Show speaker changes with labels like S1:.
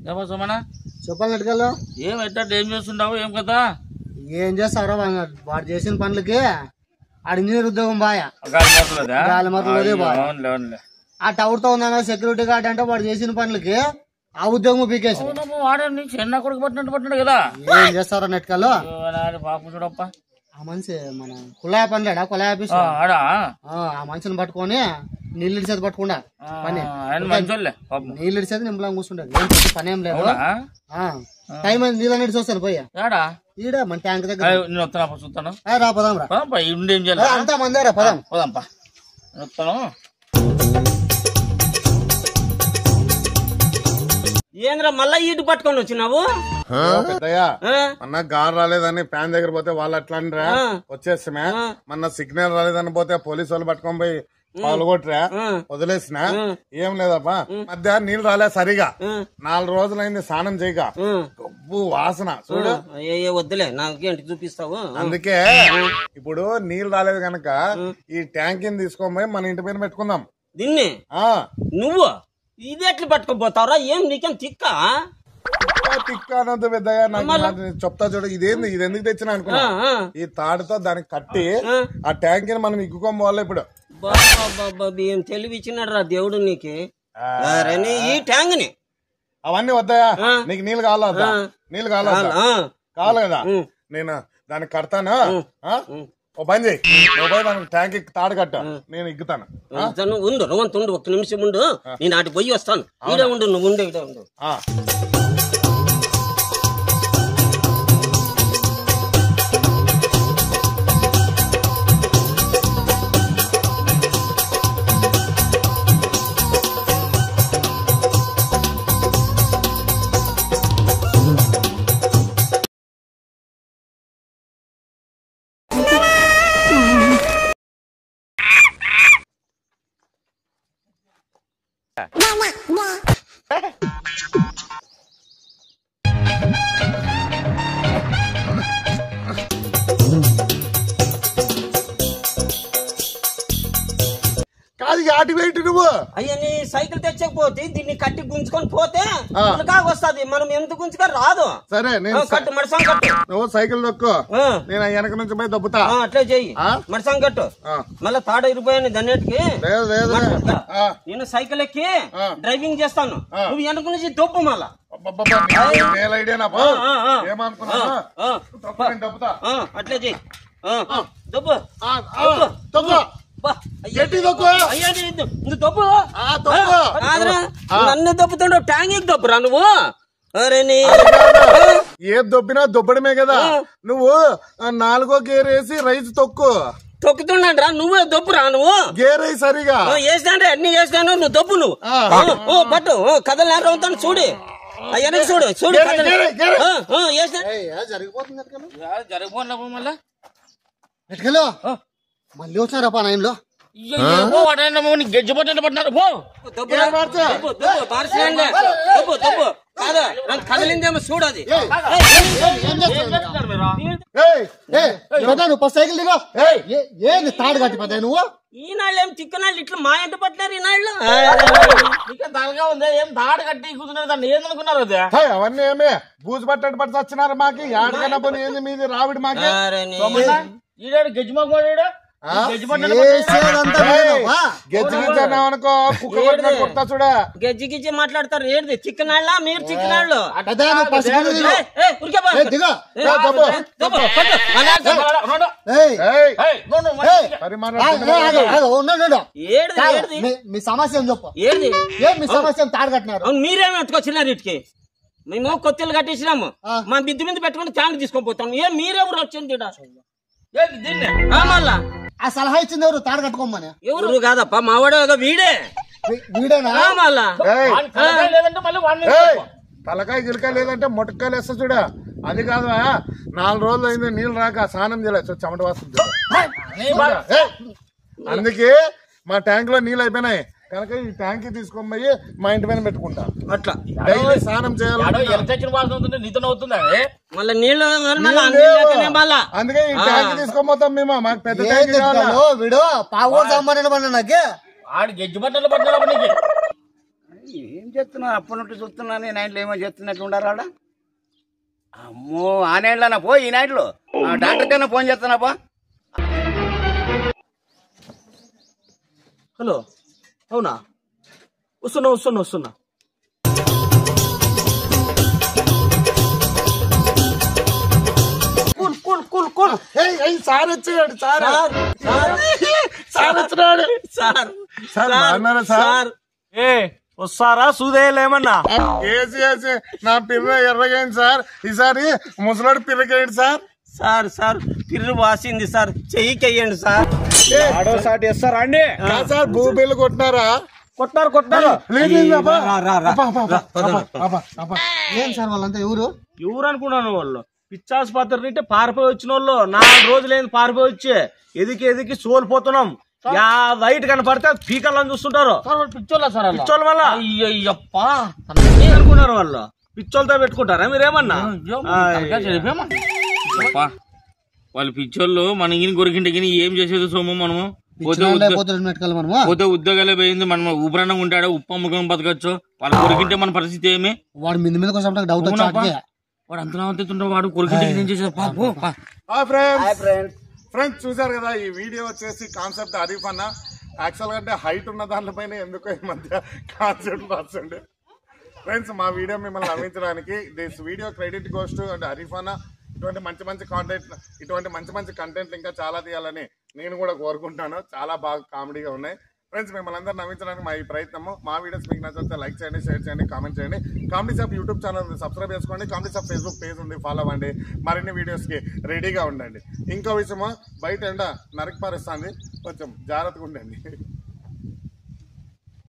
S1: సోమనా
S2: చెప్పాలి నెట్టుకెళ్ళు
S1: ఏం ఎట్లా ఏం చేస్తుంటావు ఏం కదా
S2: ఏం చేస్తావురా వాడు చేసిన పనులకి ఆడు ఇంజనీర్ ఉద్యోగం బాయ్ ఆ టవర్ తో ఉన్నా సెక్యూరిటీ గార్డ్ అంటే వాడు చేసిన పనులకి ఆ ఉద్యోగం పీకేసి
S1: వాడండి చిన్న కొడుకు పట్టినట్టు కదా
S2: ఏం చేస్తారా నెట్టుకెళ్ళు
S1: పాప చూడప్ప
S2: ఆ మనిషి మన కుళాయి పనిలేడా కుళాయి ఆఫీస్ ఆ మనిషిని పట్టుకొని నీళ్ళు ఇడిచేది పట్టుకుండా పని నీళ్ళు ఇడిచేది నింపలా కూర్చుంటది పని ఏం లేదు టైం అయింది నీళ్ళని ఇడిచి వస్తాను పోయా ఈడ మన ట్యాంక్ దగ్గర
S1: చూస్తాను
S2: రా పదాం రా అంతా మందేరా పదాం
S1: పోదాంపా వస్తాను
S3: ఏంద్రా మళ్ళా ఈటు పట్టుకొని వచ్చినావు
S4: మొన్న గారు రాలేదని ఫ్యాన్ దగ్గర పోతే వాళ్ళు అట్లా వచ్చేస్తున్నా మొన్న సిగ్నల్ రాలేదని పోతే పోలీసు వాళ్ళు పట్టుకొని పోయి పాల్గొట్టరా వదిలేసిన ఏం లేదప్పా మధ్య నీళ్ళు రాలే సరిగా 4 రోజులైంది స్నానం చేయక గబ్బు వాసన చూడు
S3: వద్దులే నాకేంటి చూపిస్తావు
S4: అందుకే ఇప్పుడు నీళ్ళు రాలేదు కనుక ఈ ట్యాంక్ తీసుకొని పోయి మన ఇంటి పైన పెట్టుకుందాం
S3: దీన్ని నువ్వు ఇది ఎట్లా పట్టుకోపోతావురా ఏం నీకేం తిక్క
S4: అనొద్దు పెద్దగా నాకు చెప్తా చూడు ఇదేంది ఇది ఎందుకు తెచ్చినా అనుకున్నా ఈ తాడుతో దానికి కట్టి ఆ ట్యాంక్ ని మనం ఇక్కుకోం పోవాలి ఇప్పుడు
S3: ఏం తెలివి ఇచ్చినాడు రా దేవుడు నీకు ఈ ట్యాంక్ ని
S4: అవన్నీ వద్దాయా నీకు నీళ్ళు కావాలా నీళ్ళు కావాలి కదా నేను దానికి కడతాను ఓ పని చేయి దానికి ట్యాంక్ తాడు కట్ట నేను ఇగ్గుతాను
S3: ఉండు రవంతుండు 1 నిమిషం ఉండు నేను అటు పోయి వస్తాను ఈడే ఉండు నువ్వు ఉండే ఇడే ఉండు
S4: కాదు వెయిట్ నువ్వు
S3: అయ్యా నీ సైకిల్ తెచ్చకపోతే దీన్ని కట్టి గుంజుకొని పోతే వస్తుంది మనం ఎంత గుంజుగా రాదు
S4: సరే
S3: కట్టు మడసం కట్టు
S4: నువ్వు సైకిల్ దొక్కు నేను వెనక నుంచి పోయి దొబ్బుతా
S3: అట్లే చెయ్యి మడసం కట్టు మళ్ళీ తాడ ఇరిపోయాను దన్నిటికి నేను సైకిల్ ఎక్కి డ్రైవింగ్ చేస్తాను నువ్వు వెనక నుంచి దొబ్బు మళ్ళా అట్లే చెయ్యి దొబ్బు నన్ను దొబ్బుతుండవు ట్యాంక్ దొబ్బురా నువ్వు
S4: ఏ దొబ్బినా దొబ్బడమే కదా నువ్వు 4వ గేర్ వేసి రైస్
S3: తొక్కుతున్నాడు రా నువ్వే దొబ్బురా నువ్వు
S4: గేర్ అయి సరిగా
S3: వేసినా అన్ని వేసినాను నువ్వు దొబ్బు నువ్వు పట్టు కథలు నేర అవుతాను చూడు వెనక్కి చూడు చూడు
S2: జరిగిపోతుంది మళ్ళీ వచ్చినారా పా నయంలో
S1: గెజ్జి పట్టిన పట్టినారు
S3: కదలిందేమో చూడది
S2: సైకిల్ దిగా ఏంది తాడు కట్టి పెద్ద నువ్వు
S3: ఈనాళ్ళు ఏం తిక్కనాళ్ళు ఇట్లా మా ఇంట పట్టినారు ఈనాళ్ళు
S1: తలగా ఉంది ఏం తాడు కట్టి కూర్చున్నారు దాన్ని ఏందనుకున్నారు అది
S4: అవన్నీ ఏమే బూజు పట్టట్టు పట్టి వచ్చినారు మాకి ఆడకన్నా పని ఏంది మీది రావిడి మాకి
S1: ఈడాడు గెజ్జి మాకు
S3: గజ్జి గిజ్జి మాట్లాడతారు ఏంటి చిక్కనాళ్ళ మీరు చిక్కనాళ్ళు
S2: మీ సమస్య చెప్పు మీ సమస్య తాడు కట్టినారు
S3: మీరేమి ఎత్తుకొచ్చినారు ఇటుకి మేము కొత్తలు కట్టేసినాము మా బిద్దు మీద పెట్టుకుని ట్యాంక్ తీసుకొని పోతాం ఏం మీరెవరు వచ్చింది మళ్ళా
S2: ఆ సలహా ఇచ్చింది ఎవరు తాడు కట్టుకోమని
S3: ఎవరు కాదప్ప మావాడు వీడేనా మళ్ళా
S4: తలకాయ గిలకాయ లేదంటే మొట్టకాయలు వేస్తా చూడ అది కాదు 4 రోజులు అయింది నీళ్ళు రాక స్నానం చేయలేదు చెమట వస్తుంది అందుకే మా ట్యాంక్ లో నీళ్ళు అయిపోయినాయి కనుక ఈ ట్యాంక్ తీసుకొని పోయి మా ఇంటి పైన పెట్టుకుంటా
S3: అట్లా
S4: డైలీ స్నానం చేయాలి
S3: మళ్ళీ నీళ్ళు
S4: అందుకే ఈ ట్యాంక్ తీసుకొని పోతాం మేము మాకు పెద్ద
S2: వీడు పావు సంబంధం నాకే
S1: ఆడు గెజ్జి బట్టలు పట్టిన
S5: ఏం చేస్తున్నా అప్పటి నుండి చూస్తున్నా నేను ఇంట్లో ఏమో చేస్తున్నట్టు ఉండారా ఆడ? అమ్మో ఆ నైట్లోనా పో ఈ నైట్లో డాక్టర్ కన్నా ఫోన్ చేస్తున్నాపా.
S3: హలో అవునా వస్తున్నా కూల్
S4: సార్ వచ్చినాడు సార్ సార్
S1: వస్తారా సూదేయలేమన్నా
S4: ఏసి నా పిర్ర ఎర్రగైంది సార్. ఈసారి ముసలాడు పిర్రగైంది సార్.
S3: సార్ పిర్రు వాసింది సార్, చెయ్యికెయ్యండి సార్.
S1: ఆడోసాటి ఇస్తారా అండి?
S4: సార్ భూబిల్లు కొట్టినారా?
S1: కొట్టారు
S2: ఏం సార్ వాళ్ళంతా ఎవరు
S1: అనుకున్నాను. వాళ్ళు పిచ్చాసుపత్రి నుండి పారిపోయి వచ్చిన వాళ్ళు 4 రోజులైంది పారిపోయి వచ్చి ఎదికి సోలిపోతున్నాం. వైట్ కనపడితే పీకల్లని చూస్తుంటారు. పిచ్చోళ్ళ వల్ల అయ్యప్ప అనుకున్నారు వాళ్ళు. పిచ్చోళ్ళతో పెట్టుకుంటారా మీరేమన్నా?
S6: వాళ్ళు పిచ్చోళ్ళు మన గిని కొరికింటే గిని ఏం చేసేది సోము? మనము పోతే ఉద్యోగాలే పోయింది. మనం ఊపిరన్నం ఉంటాడు, ఉప్పు అమ్ముకొని బతకచ్చు. వాళ్ళు కొరికింటే మన పరిస్థితి ఏమి?
S2: వాడు మీద కోసం డౌట్
S6: వాడు అంతనా వాడు కొరికింటే ఏం చేసేది?
S4: ఫ్రెండ్స్ చూసారు కదా, ఈ వీడియో వచ్చేసి కాన్సెప్ట్ హరీఫ్ అన్న. యాక్చువల్ గా హైట్ ఉన్న దానిపైన ఎందుకో ఈ మధ్య కాన్సెప్ట్ రాసండి. ఫ్రెండ్స్ మా వీడియో మిమ్మల్ని నవ్వించడానికి this video credit goes to అంటే హరీఫ్ అన్న. ఇటువంటి మంచి కంటెంట్ ఇంకా చాలా తీయాలని నేను కూడా కోరుకుంటాను. చాలా బాగా కామెడీగా ఉన్నాయి. ఫ్రెండ్స్ మిమ్మల్ని అందరూ నవ్వించడానికి మా ఈ ప్రయత్నము. మా వీడియోస్ మీకు నచ్చితే లైక్ చేయండి, షేర్ చేయండి, కామెంట్ చేయండి. Comedy shop YouTube channel subscribe చేసుకోండి. కామెడీ షాప్ ఫేస్బుక్ పేజ్ ఉంది, ఫాలో అవ్వండి. మరిన్ని వీడియోస్కి రెడీగా ఉండండి. ఇంకో విషయము, బయట ఎండ నరికి పారేస్తుంది, కొంచెం జాగ్రత్తగా ఉండండి.